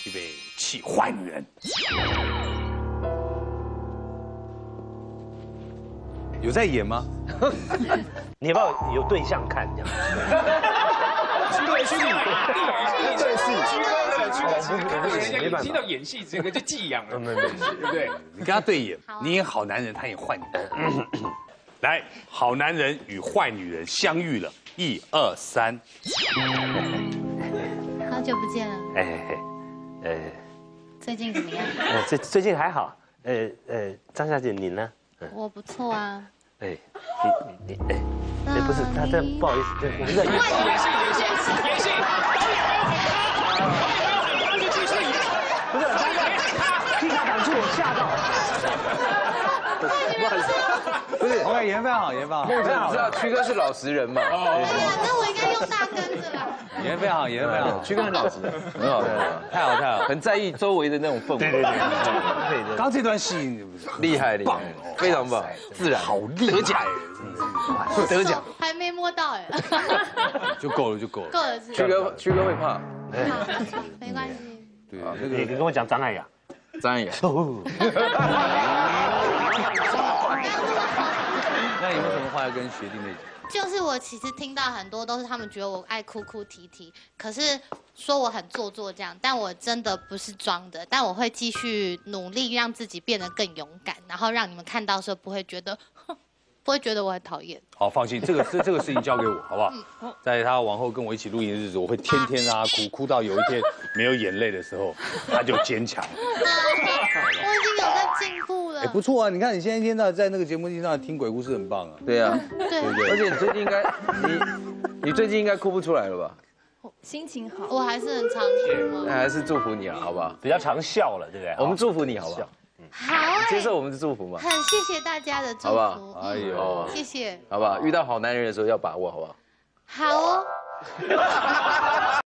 预备起，坏女人。有在演吗？ 你要不要有对象看这样？ 对戏，对戏， 没办法听到演戏整个就寄养了， 没， 对不对？ 你跟他对演，你演好男人，他演坏女人。来，好男人与坏女人相遇了，1、2、3。 好久不见了，最近怎么样？ 最近还好。张小姐你呢？ 我不错啊。 你不是他这不好意思，我们在演戏。不是，替他挡住我吓到。不好意思， 不是，我看演非常好，演非常好， 你知道曲哥是老实人嘛？ 那我应该用大根子了。 演非常好，演非常好。 曲哥很老实，很好， 太好，太好。 很在意周围的那种氛围。对， 刚这段戏厉害，棒，非常棒，自然， 好厉害， 得奖， 还没摸到哎。 就够了，就够了。 够了， 曲哥会怕， 好，没关系。 对， 你跟我讲张爱雅。 张爱雅。 那有没有什么话要跟学弟妹讲？ 就是我其实听到很多都是他们觉得我爱哭哭啼啼，可是说我很做作这样，但我真的不是装的，但我会继续努力让自己变得更勇敢，然后让你们看到的时候不会觉得，不会觉得我很讨厌。 好，放心，这个事情交给我，好不好？在他往后跟我一起录音的日子，我会天天让他哭，哭到有一天没有眼泪的时候，他就坚强。 我已经有在进步了。 哎，不错啊！你看你现在一天到晚在那个节目上听鬼故事，很棒啊。 对啊， 对， 而且你最近应该，你最近应该哭不出来了吧？ 心情好， 我还是很常哭那还是祝福你了，好不好？ 比较常笑了，对不对？ 我们祝福你，好不好？ 好哎， 接受我们的祝福嘛， 很谢谢大家的祝福， 好不好？ 哎呦， 谢谢， 好不好？遇到好男人的时候要把握，好不好？ 好哦。